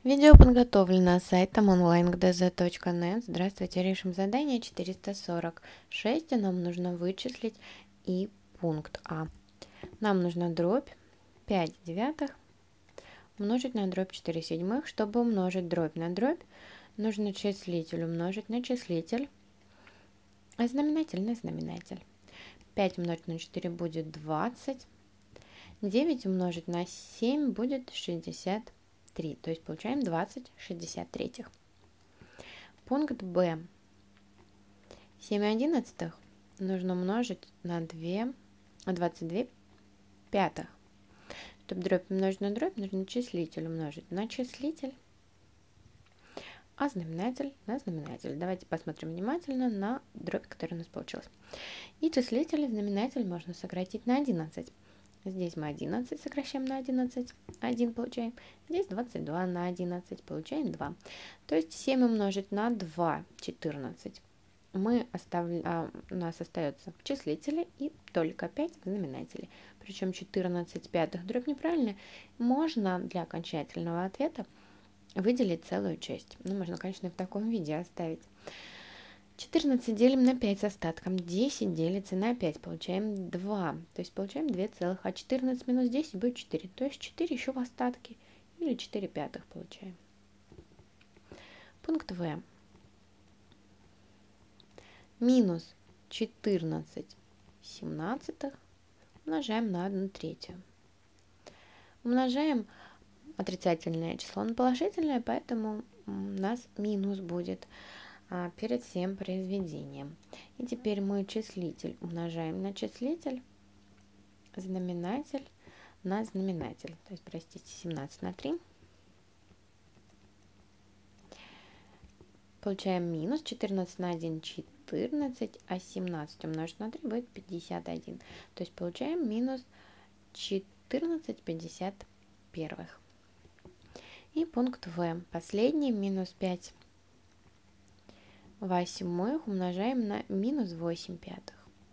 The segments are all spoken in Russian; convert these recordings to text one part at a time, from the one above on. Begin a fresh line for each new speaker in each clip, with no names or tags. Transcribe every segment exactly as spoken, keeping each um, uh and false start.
Видео подготовлено сайтом онлайн точка ди зет точка нет. Здравствуйте, решим задание четыреста сорок шесть. Нам нужно вычислить и пункт А. Нам нужна дробь пять девятых умножить на дробь четыре седьмых. Чтобы умножить дробь на дробь, нужно числитель умножить на числитель, а знаменатель на знаменатель. пять умножить на четыре будет двадцать. девять умножить на семь будет шестьдесят три. То есть получаем двадцать шестьдесят третьих. Пункт Б. семь одиннадцатых нужно умножить на два, двадцать два пятых. Чтобы дробь умножить на дробь, нужно числитель умножить на числитель, а знаменатель на знаменатель. Давайте посмотрим внимательно на дробь, которая у нас получилась. И числитель и знаменатель можно сократить на одиннадцать. Здесь мы одиннадцать сокращаем на одиннадцать, один получаем. Здесь двадцать два на одиннадцать, получаем два. То есть семь умножить на два, четырнадцать. Мы оставля... а, у нас остается в числителе и только пять в знаменателе. Причем четырнадцать пятых дробь неправильная. Можно для окончательного ответа выделить целую часть. Ну, можно, конечно, и в таком виде оставить. четырнадцать делим на пять с остатком. десять делится на пять. Получаем два. То есть получаем два целых. А четырнадцать минус десять будет четыре. То есть четыре еще в остатке. Или четыре пятых получаем. Пункт В. Минус четырнадцать семнадцатых умножаем на одну третью. Умножаем отрицательное число на положительное, поэтому у нас минус будет а, перед всем произведением. И теперь мы числитель умножаем на числитель, знаменатель на знаменатель. То есть, простите, семнадцать на три. Получаем минус четырнадцать на один, четырнадцать, а семнадцать умножить на три будет пятьдесят один. То есть получаем минус четырнадцать пятьдесят первых. И пункт В. Последний минус пять восьмых умножаем на минус восемь пятых.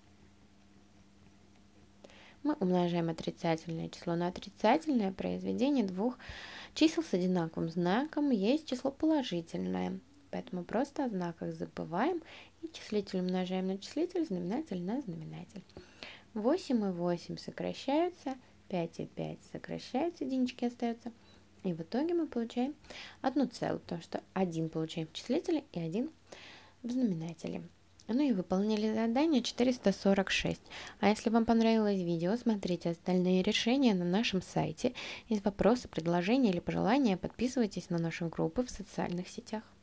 Мы умножаем отрицательное число на отрицательное. Произведение двух чисел с одинаковым знаком есть число положительное. Поэтому просто о знаках забываем и числитель умножаем на числитель, знаменатель на знаменатель. восемь и восемь сокращаются, пять и пять сокращаются, единички остаются. И в итоге мы получаем одну целую, потому что один получаем в числителе и один в знаменателе. Ну и выполнили задание четыреста сорок шесть. А если вам понравилось видео, смотрите остальные решения на нашем сайте. Есть вопросы, предложения или пожелания, подписывайтесь на наши группы в социальных сетях.